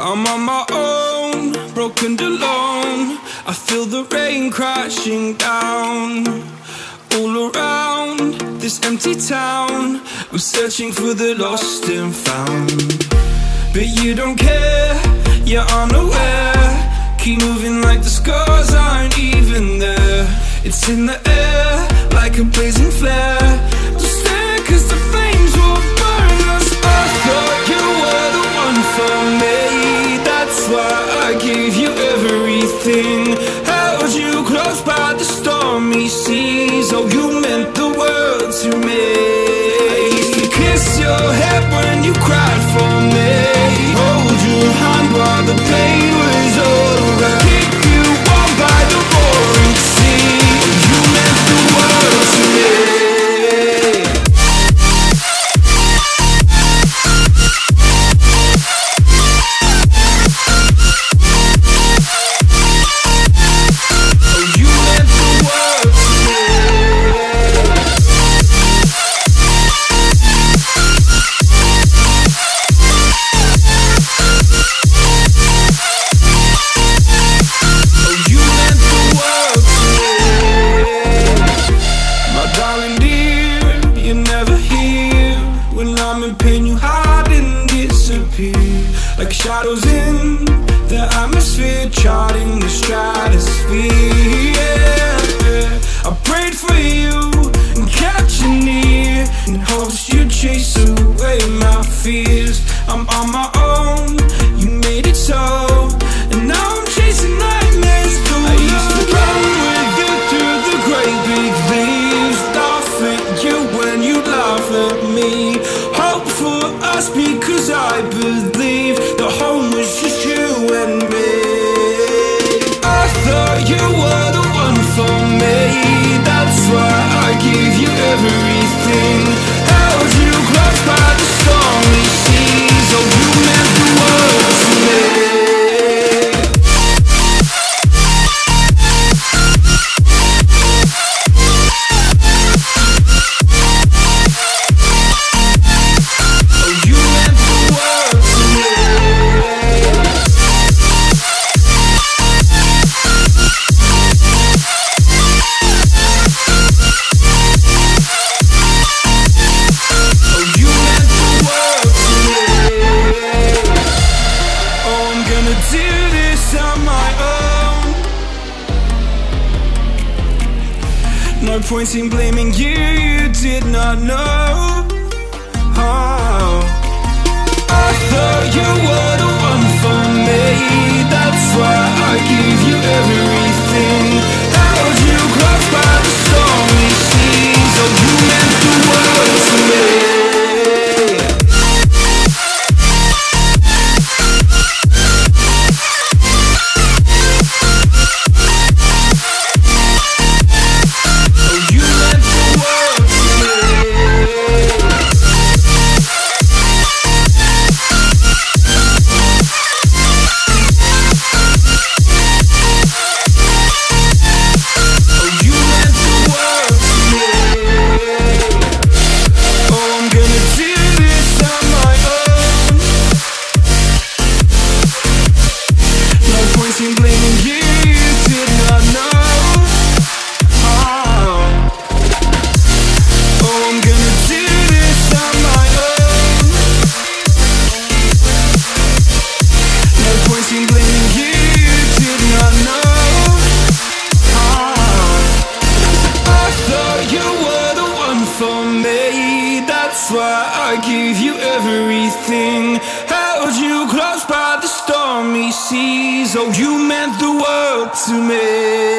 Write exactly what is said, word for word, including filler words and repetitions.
I'm on my own, broken and alone. I feel the rain crashing down all around this empty town. I'm searching for the lost and found, but you don't care, you're unaware. Keep moving like the scars aren't even there. It's in the air like a blazing flare. Don't stare cause the flames will burn us. I thought you were the one for me, that's why I gave you everything. Held you close by the stormy seas. Oh, you meant the world to me. I used to kiss your head when you cried for me, hold your hand while the pain was over, keep you warm by the roaring sea. Oh, you meant the world to me. Like shadows in the atmosphere, charting the stratosphere. Yeah. I prayed for you and kept you near, in hopes you'd chase away my fears. I'm on my own, you made it so, and now I'm chasing nightmares through. I used to run with you through the great big leaves, laugh at you when you laugh at me. Hope for us because I believe the home was just you and me. I thought you were the one for me, that's why I gave you everything. Held you close by the stormy seas. Oh, you meant the world to me. No point in blaming you, you did not know. Oh, I thought you were the one for me, that's why I gave you everything. Held you close by the stormy seas. Oh, you meant the world to me. That's why I gave you everything. Held you close by the stormy seas. Oh, you meant the world to me.